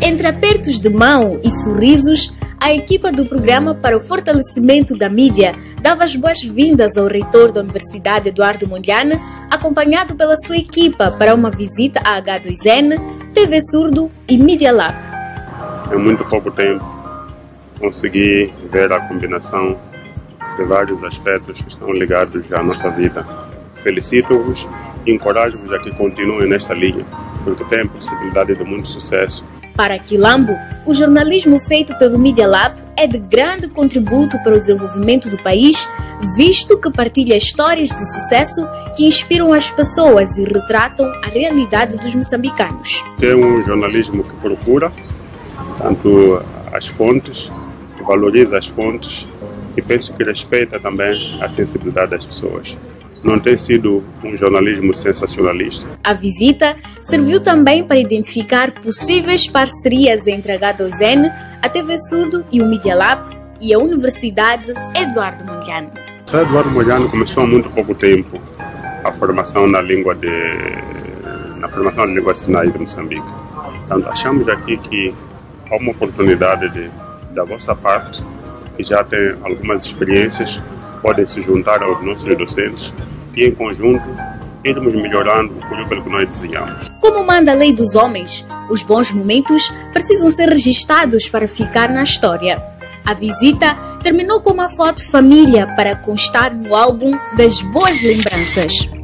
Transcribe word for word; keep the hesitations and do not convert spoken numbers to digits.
Entre apertos de mão e sorrisos, a equipa do Programa para o Fortalecimento da Mídia dava as boas-vindas ao reitor da Universidade Eduardo Mondlane, acompanhado pela sua equipa para uma visita à H dois N, T V Surdo e Media Lab. Em muito pouco tempo, consegui ver a combinação de vários aspectos que estão ligados à nossa vida. Felicito-vos e encorajo-vos a que continuem nesta linha, porque tem possibilidade de muito sucesso. Para Quilambo, o jornalismo feito pelo Media Lab é de grande contributo para o desenvolvimento do país, visto que partilha histórias de sucesso que inspiram as pessoas e retratam a realidade dos moçambicanos. É um jornalismo que procura tanto as fontes, que valoriza as fontes e penso que respeita também a sensibilidade das pessoas. Não tem sido um jornalismo sensacionalista. A visita serviu também para identificar possíveis parcerias entre a H dois N, a T V Surdo e o Media Lab e a Universidade Eduardo Mondlane. O Eduardo Mondlane começou há muito pouco tempo a formação na língua de na formação de línguas sinais de Moçambique. Então, achamos aqui que há uma oportunidade de, da vossa parte, que já tem algumas experiências, podem se juntar aos nossos docentes e, em conjunto, irmos melhorando o currículo que nós desenhamos. Como manda a lei dos homens, os bons momentos precisam ser registados para ficar na história. A visita terminou com uma foto família para constar no álbum das boas lembranças.